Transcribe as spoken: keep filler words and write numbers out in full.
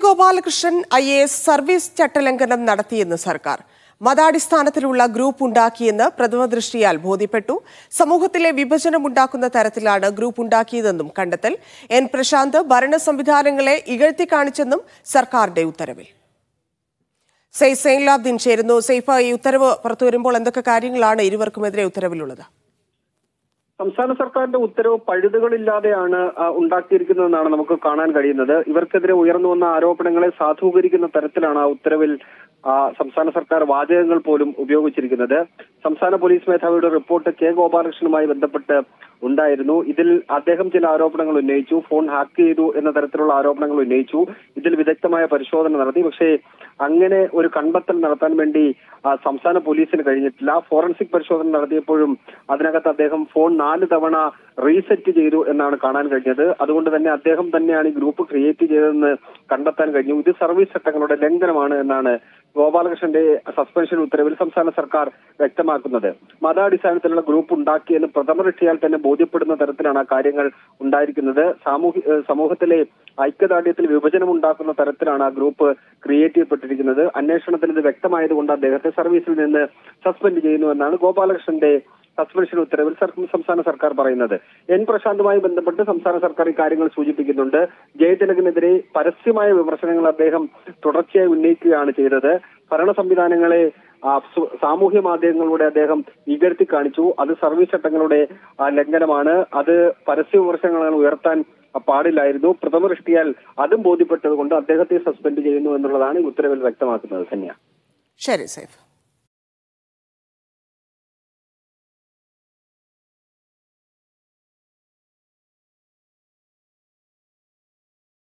Gopalakrishnan I A S service ചട്ടലംഘനം നടത്തിയെന്ന് സർക്കാർ. മതാടിസ്ഥാനത്തിലുള്ള ഗ്രൂപ്പ് ഉണ്ടാക്കിയെന്ന് പ്രഥമദൃഷ്ടിയാൽ ബോധ്യപ്പെട്ടു. സമൂഹത്തിലെ വിഭജനമുണ്ടാക്കുന്ന തരത്തിലാണ് ഗ്രൂപ്പ് ഉണ്ടാക്കിയതെന്നും കണ്ടെത്തൽ. എൻ പ്രശാന്ത് ഭരണ സംവിധാനങ്ങളെ ഇകഴ്ത്തി കാണിച്ചെന്നും സർക്കാരിന്റെ ഉത്തരവിൽ. സെയ്ഫ് സൈൻലാബ്ദീൻ ചേരുന്നു. സെയ്ഫ്, ഈ ഉത്തരവ് പുറത്തുവരുമ്പോൾ എന്തൊക്കെ കാര്യങ്ങളാണ് ഇരുവർക്കുമെതിരെ ഉത്തരവിലുള്ളത്? സംസ്ഥാന സർക്കാരിന്റെ ഉത്തരവ് പഴുതുകളില്ലാതെയാണ് ഉണ്ടാക്കിയിരിക്കുന്നതെന്നാണ് നമുക്ക് കാണാൻ കഴിയുന്നത്. ഇവർക്കെതിരെ ഉയർന്നു വന്ന ആരോപണങ്ങളെ സാധൂകരിക്കുന്ന തരത്തിലാണ് ആ ഉത്തരവിൽ സംസ്ഥാന സർക്കാർ വാചകങ്ങൾ പോലും ഉപയോഗിച്ചിരിക്കുന്നത്. സംസ്ഥാന പോലീസ് മേധാവിയുടെ റിപ്പോർട്ട് കെ ഗോപാലകൃഷ്ണനുമായി ബന്ധപ്പെട്ട് ഉണ്ടായിരുന്നു. ഇതിൽ അദ്ദേഹം ചില ആരോപണങ്ങൾ ഉന്നയിച്ചു. ഫോൺ ഹാക്ക് ചെയ്തു എന്ന തരത്തിലുള്ള ആരോപണങ്ങൾ ഉന്നയിച്ചു. ഇതിൽ വിദഗ്ധമായ പരിശോധന നടത്തി. പക്ഷേ അങ്ങനെ ഒരു കണ്ടെത്തൽ നടത്താൻ വേണ്ടി സംസ്ഥാന പോലീസിന് കഴിഞ്ഞിട്ടില്ല. ഫോറൻസിക് പരിശോധന നടത്തിയപ്പോഴും അതിനകത്ത് അദ്ദേഹം ഫോൺ നാല് തവണ റീസെറ്റ് ചെയ്തു എന്നാണ് കാണാൻ കഴിഞ്ഞത്. അതുകൊണ്ട് തന്നെ അദ്ദേഹം തന്നെയാണ് ഈ ഗ്രൂപ്പ് ക്രിയേറ്റ് ചെയ്തതെന്ന് കണ്ടെത്താൻ കഴിഞ്ഞു. ഇത് സർവീസ് ചട്ടങ്ങളുടെ ലംഘനമാണ് എന്നാണ് ഗോപാലകൃഷ്ണന്റെ സസ്പെൻഷൻ ഉത്തരവിൽ സംസ്ഥാന സർക്കാർ വ്യക്തമാക്കുന്നത്. മതാടിസ്ഥാനത്തിലുള്ള ഗ്രൂപ്പ് ഉണ്ടാക്കിയെന്ന് പ്രഥമദൃഷ്ടിയാൽ തന്നെ ബോധ്യപ്പെടുന്ന തരത്തിലാണ് ആ കാര്യങ്ങൾ ഉണ്ടായിരിക്കുന്നത്. സാമൂഹ്യ സമൂഹത്തിലെ ഐക്യദാർഢ്യത്തിൽ വിഭജനം ഉണ്ടാക്കുന്ന തരത്തിലാണ് ആ ഗ്രൂപ്പ് ക്രിയേറ്റ് ചെയ്യപ്പെട്ടിരിക്കുന്നത്. അന്വേഷണത്തിൽ ഇത് വ്യക്തമായതുകൊണ്ട് അദ്ദേഹത്തെ സർവീസിൽ നിന്ന് സസ്പെൻഡ് ചെയ്യുന്നു എന്നാണ് ഗോപാലകൃഷ്ണന്റെ സസ്പെൻഷൻ ഉത്തരവിൽ സംസ്ഥാന സർക്കാർ പറയുന്നത്. എൻ പ്രശാന്തുമായി ബന്ധപ്പെട്ട് സംസ്ഥാന സർക്കാർ ഈ കാര്യങ്ങൾ സൂചിപ്പിക്കുന്നുണ്ട്. ജയതിലകിനെതിരെ പരസ്യമായ വിമർശനങ്ങൾ അദ്ദേഹം തുടർച്ചയായി ഉന്നയിക്കുകയാണ് ചെയ്തത്. ഭരണ സംവിധാനങ്ങളെ സാമൂഹ്യ മാധ്യമങ്ങളിലൂടെ അദ്ദേഹം ഇകഴ്ത്തി കാണിച്ചു. അത് സർവീസ് ചട്ടങ്ങളുടെ ലംഘനമാണ്. അത് പരസ്യ വിമർശനങ്ങൾ ഉയർത്താൻ പാടില്ലായിരുന്നു. പ്രഥമദൃഷ്ടിയാൽ അതും ബോധ്യപ്പെട്ടത് കൊണ്ട് അദ്ദേഹത്തെ സസ്പെൻഡ് ചെയ്യുന്നു എന്നുള്ളതാണ് ഈ ഉത്തരവിൽ വ്യക്തമാക്കുന്നത്. തന്നെയാണ്. ശരി സൈഫ്.